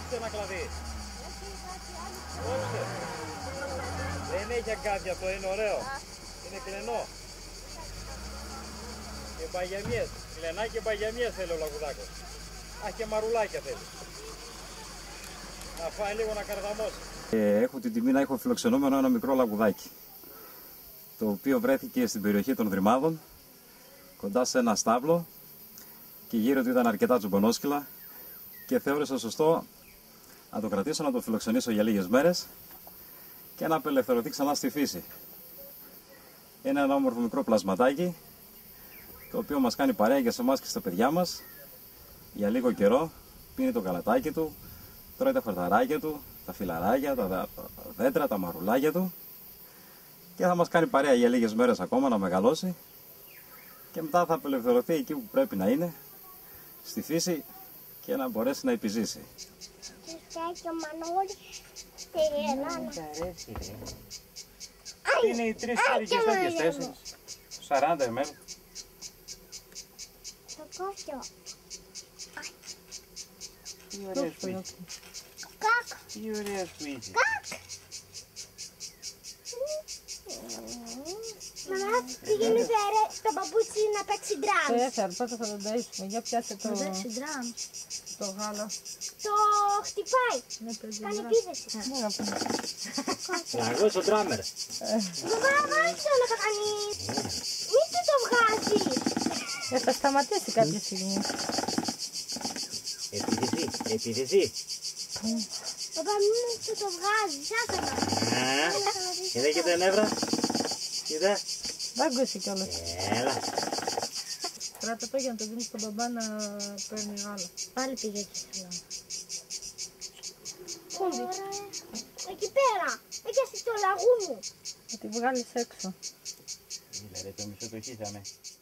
Κόψτε ένα κλαδί. Κόψτε. Δεν έχει αγκάθι αυτό, είναι ωραίο. Είναι κλενό. Και μπαγιαμιές. Κλενά και μπαγιαμιές θέλει ο Λαγουδάκος. Αχ, και μαρουλάκια θέλει. Να φάει λίγο να καρδαμώσει. Έχω την τιμή να έχω φιλοξενούμενο ένα μικρό λαγουδάκι, το οποίο βρέθηκε στην περιοχή των Δρυμάδων, κοντά σε ένα στάβλο, και γύρω του ήταν αρκετά τσουμπονόσκυλα και θεώρησα σωστό να το κρατήσω, να το φιλοξενήσω για λίγες μέρες και να απελευθερωθεί ξανά στη φύση. Είναι ένα όμορφο μικρό πλασματάκι, το οποίο μας κάνει παρέα για σε εμάς και στα παιδιά μας για λίγο καιρό. Πίνει το καλατάκι του, τρώει τα φαρταράκια του, τα φιλαράκια, τα δέντρα, τα μαρουλάκια του, και θα μας κάνει παρέα για λίγες μέρες ακόμα να μεγαλώσει και μετά θα απελευθερωθεί εκεί που πρέπει να είναι, στη φύση, και να μπορέσει να επιζήσει. Είναι οι 3 κάρικες τέτοιες, 4, 40 ml. Τι ωραίες που είσαι. Τι ωραίες που είσαι. Μαμά, πήγαινε φέρε το παπούτσι να παίξει ντραμ. Έφερε, πότε θα τον ταΐσουμε. Για πιάσε το... το γάλα. Το χτυπάει. Κάνει επίθεση. Εγώ είσαι ο ντράμερ. Μαμά, βάζω να το κάνει. Μη του το βγάζει. Θα σταματήσει κάποια στιγμή. Επίθεση. Παπά, μη του το βγάζει. Άσε μας. Είδε και τα νεύρα. Είδε. Δάγκωσε κιόλας. Έλα. Κράτα το για να το δίνεις στον μπαμπά να παίρνει γάλα. Πάλι πήγε εκεί θέλω. Εκεί πέρα. Εκεί στο λαγού μου. Να τη βγάλεις έξω. Μίλα ρε, το μισό το χύσαμε.